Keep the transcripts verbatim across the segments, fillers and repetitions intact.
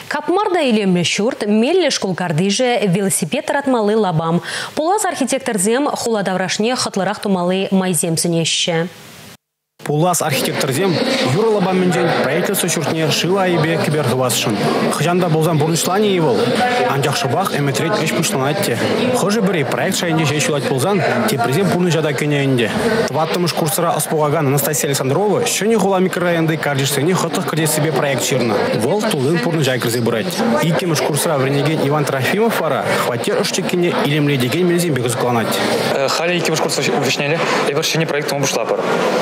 Капмарда илемле шурт, мелле школкардыже велосипед ратмалы лабам. Пулас архитекторзем хуладаврашне хатлырах тумалы майземсенешші. Пулас архитекторзем юра лабам менжен правительство шуртне шила ебе кибергвасшын. Хжанда болзан бурнышлане евол. Анжақ шыбақ эметрет эш пушланатте. Хожи бірі проект шайынде жешулать болзан, те президент пулны жада көнеінде. Тваттымыш курсыра аспугаган Анастасия Александрова шөне хула микрорайонды кардишсене хотық кірде себе проект ширна. Вол тулын пулны жай кірзе бұрать. Икемыш курсыра вренеген Иван Трофимов вара хватер ұштекене илемле деген мелзен бегі зукланать. Хали икемыш курсыра вишнели, эвершене проектом обушла пара.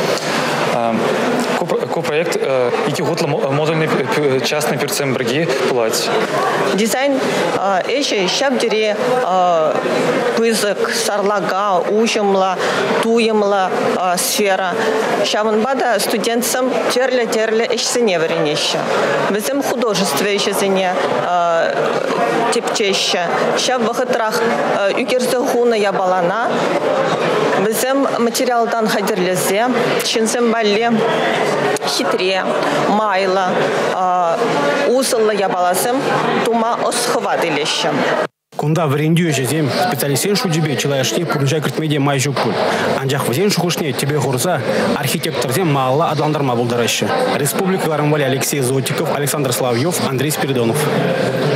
Ко-проект iki готла модульный частный перцем браги плать. Дизайн эши шабдире пызык сарлага ужымла туемла сфера. Шабанбада студентсам терле-терле эшсене варенеща. Безем художество эшсене тепчеща. Шаб вахатрах югерзе хуна ябалана. Безем материалдан хадирлезе, чинсем балле, хитре, майла, усылла ябаласым, тума осхвадылеща. Кунда врендю жезем специалистен шудебе человечне пурунжай кыртмеде май жуккуль. Анжақ вазен шухушне тебе хорса архитекторзем маалла адландарма булдараща. Республика Ларамвали Алексей Зотиков, Александр Славьев, Андрей Спиридонов.